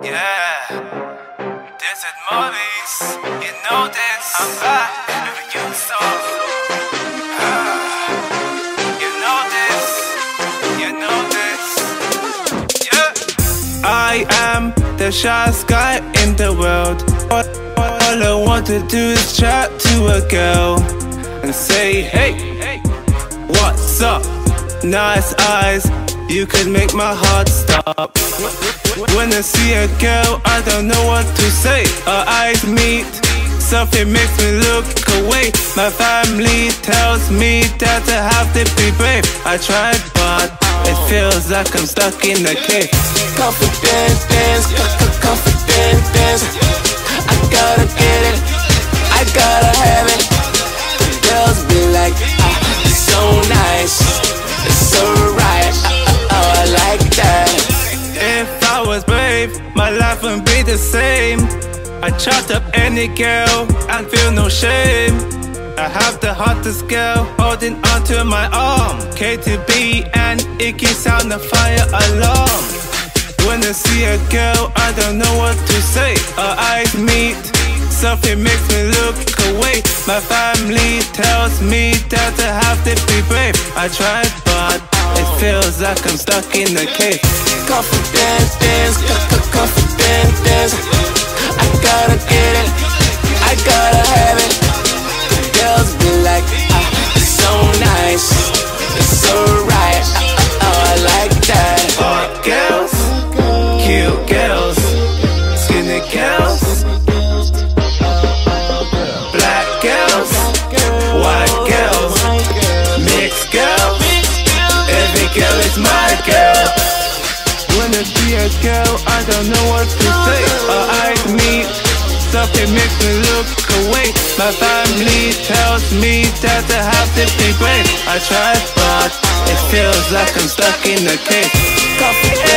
Yeah, this is Maurice. You know this. I'm back with you, so you know this. You know this. Yeah. I am the shyest guy in the world. All I want to do is chat to a girl and say, hey, what's up? Nice eyes, you could make my heart stop. When I see a girl, I don't know what to say. Our eyes meet, something makes me look away. My family tells me that I have to be brave. I tried, but it feels like I'm stuck in a cave. Confidence, confidence. I gotta get it, I gotta have it. The girls be like, it's so nice, it's so right. I like that. If I was brave, my life wouldn't be the same. I chat up any girl and feel no shame. I have the hottest girl holding onto my arm. K2B and it can sound the fire alarm. When I see a girl, I don't know what to say. Our eyes meet, something makes me look away. My family tells me that I have to be brave. I tried, but it feels like I'm stuck in a cave. Confidence, confidence. I gotta get it, I gotta have it. The girls be like, it's so nice, it's so right. I like that. Hot girls, cute girls, skinny girls, black girls, white girls, mixed girls. Every girl is my girl. When I see a girl, I don't know what to say. Our eyes meet, something makes me look away. My family tells me that I have to be brave. I tried, but it feels like I'm stuck in a cave. Confidence.